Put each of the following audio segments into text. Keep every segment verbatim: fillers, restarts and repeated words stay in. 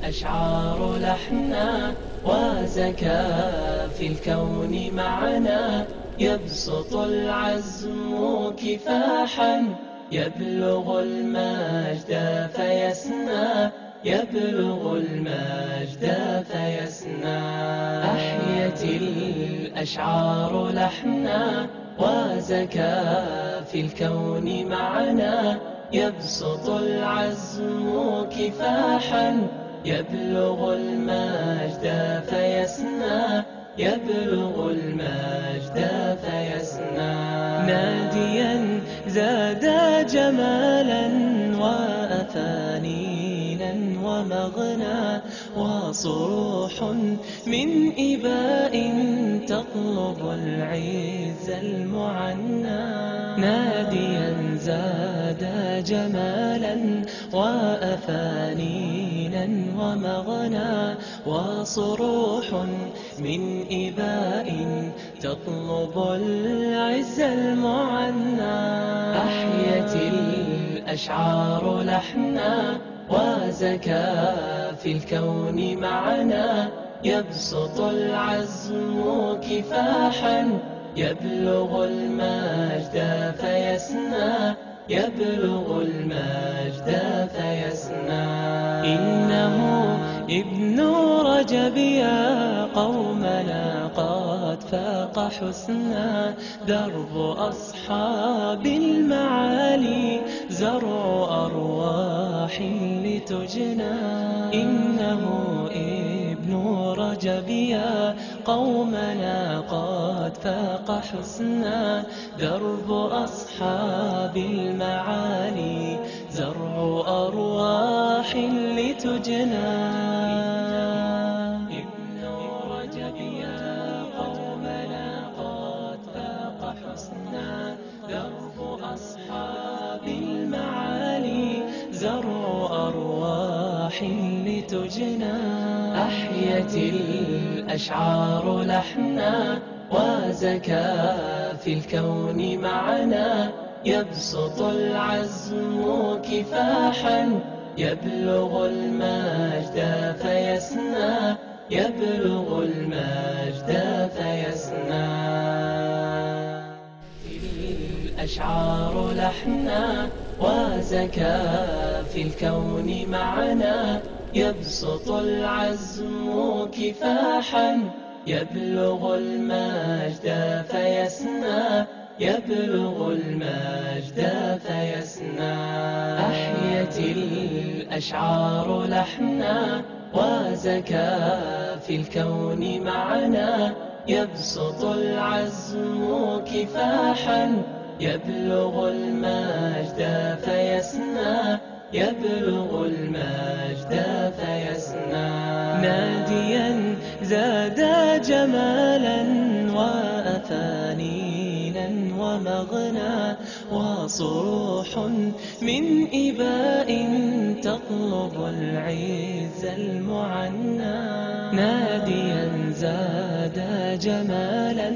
الأشعار لحنا وزكى في الكون معنا، يبسط العزم كفاحا يبلغ المجد فيسنى، يبلغ المجد فيسنى. أحيت الأشعار لحنا وزكى في الكون معنا، يبسط العزم كفاحا يبلغ المجد فيسنى، يبلغ المجد فيسنى. ناديا زاد جمالا وأفانينا ومغنى، وصروح من إباء تطلب العز المعنى. ناديا زاد جمالا وأفانينا ومغنى، وصروح من إباء تطلب العز المعنى. أحيت الأشعار لحنا وزكى في الكون معنا، يبسط العزم كفاحا يبلغ المجد فيسنى، يبلغ المجد فيسنى. إنه ابن رجب يا قومنا قد فاق حسنا، درب أصحاب المعالي زرع أرواح لتجنى. إنه ابن رجب يا قومنا قد فاق حسنا، درب أصحاب المعالي زرع أرواح لتجنى. ابن رجب يا قومنا قد فاق حسنا، درب أصحاب المعالي زرع أرواح لتجنى. أحيت الأشعار لحنا وزكى في الكون معنا، يبسط العزم كفاحا يبلغ المجد فيسنى، يبلغ المجد فيسنى. الأشعار لحنا وزكى في الكون معنا، يبسط العزم كفاحا يبلغ المجد فيسنى، يبلغ المجد فيسنى. أحيت الأشعار لحنا وزكى في الكون معنا، يبسط العزم كفاحا يبلغ المجد فيسنى، يبلغ المجد فيسنى. ناديا زاد جمالا وأفانينا ومغنى، وصروح من إباء تطلب العز المعنى. ناديا زاد جمالا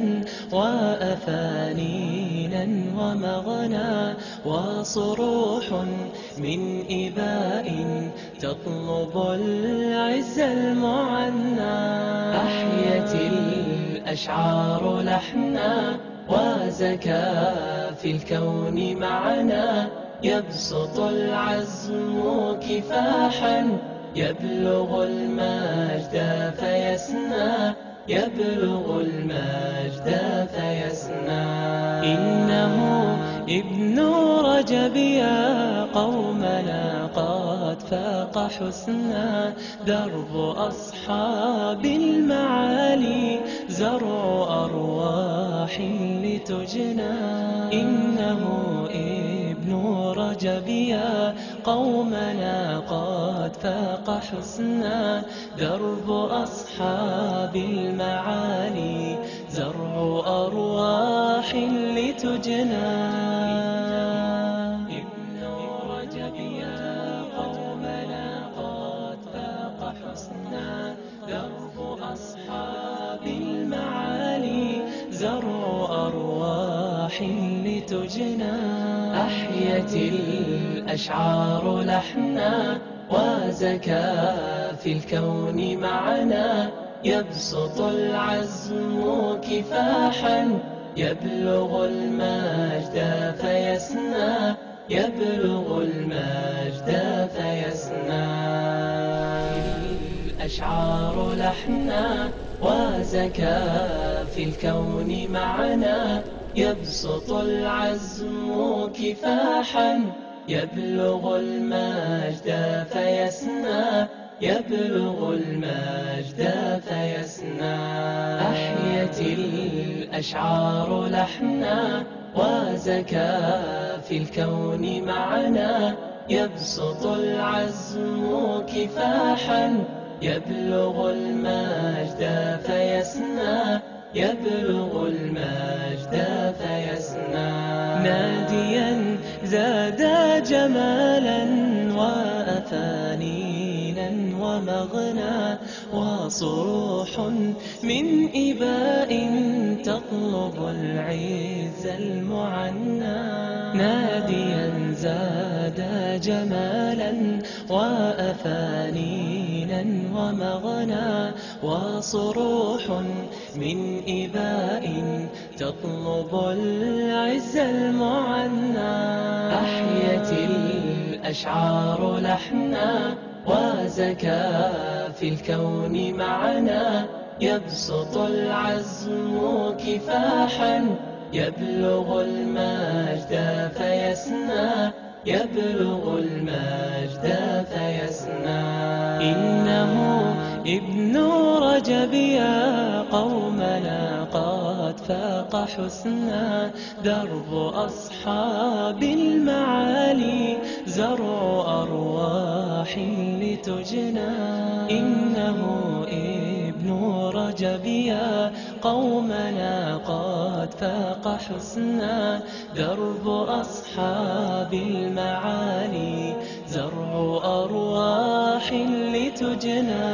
وأفانينا ومغنى، وصروح من إباء تطلب العز المعنى. أحيت الأشعار لحنا وزكى في الكون معنا، يبسط العزم كفاحا يبلغ المجد فيسنى، يبلغ المجد فيسنى. إنه ابن رجب يا قومنا قد فاق حسنا، درب أصحاب المعالي زرع أرواح لتجنى. إنه ابن رجب يا قومنا قد فاق حسنا، درب أصحاب المعالي زرع أرواح لتجنى. ابن رجب يا قومنا قد فاق حسنا، درب أصحاب المعالي زرع أرواح لتجنى. أحيت الأشعار لحنا وزكى في الكون معنا يبسط العزم كفاحا يبلغ المجد فيسنى يبلغ المجد فيسنى الأشعار لحنا وزكى في الكون معنا يبسط العزم كفاحا يبلغ المجد فيسنى يبلغ المجد فيسنى أحيت الأشعار لحنا وزكى في الكون معنا يبسط العزم كفاحا يبلغ المجد فيسنى يبلغ المجد فيسنى ناديا زاد جمالا وأفانينا ومغنى وصروح من إباء تطلب العز المعنى ناديا زاد جمالا وأفانينا ومغنى وصروح من إباء تطلب العز المعنى أحيت الأشعار لحنا وزكى في الكون معنا يبسط العزم كفاحا يبلغ المجد فيسنى يبلغ المجد فيسنى إنه ابن رجب يا قومنا قد فاق حسنا درب أصحاب المعالي زرع أرواح لتجنى إنه ابن رجب يا قومنا قد فاق حسنا درب أصحاب المعالي زرع أرواح لتجنى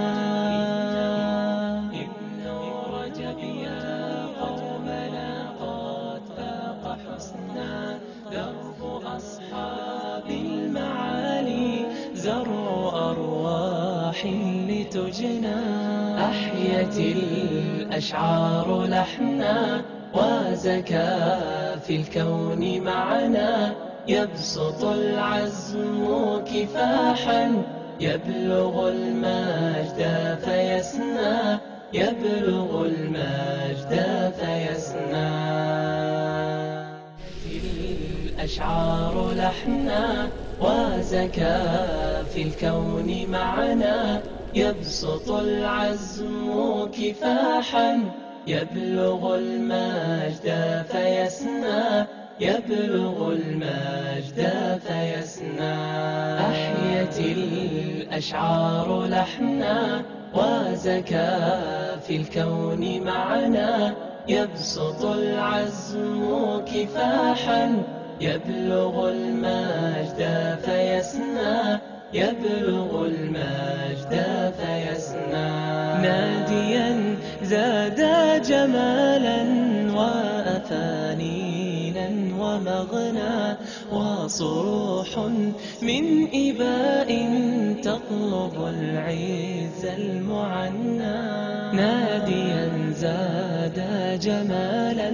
ابن رجب يا قومنا قد فاق حسنا درب أصحاب المعالي زرع أرواح لتجنى أحيت الأشعار لحنا وزكى في الكون معنا يبسط العزم كفاحا يبلغ المجد فيسنى يبلغ المجد فيسنى الأشعار لحنا وزكى في الكون معنا يبسط العزم كفاحا يبلغ المجد فيسنى يبلغ المجد فيسنى أحيت الأشعار لحنا وزكى في الكون معنا يبسط العزم كفاحا يبلغ المجد فيسنى يبلغ المجد فيسنى ناديا زاد جمالا وأفانينا ومغنى وصروح من إباء تطلب العز المعنى ناديا زاد جمالا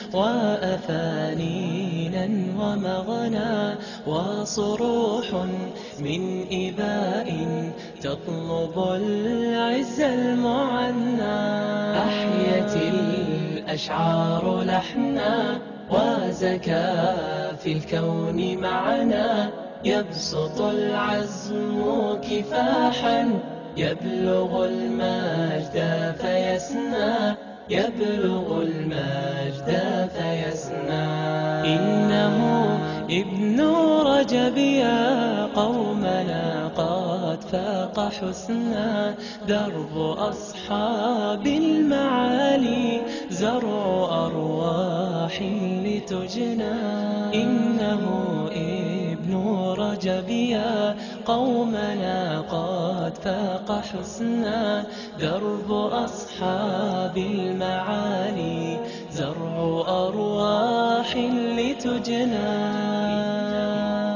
وأفانينا ومغنى وصروح من إباء تطلب العز المعنى أحيت الأشعار لحنا وزكى في الكون معنا يبسط العزم كفاحا يبلغ المجد فيسنى يبلغ المجد فيسنى إنه ابن رجب يا قومنا قد فاق حسنا درب أصحاب المعالي زرع أرواح لتجنى إنه ابن رجب يا قومنا قد فاق حسنا درب أصحاب المعالي زرع أرواح لتجنى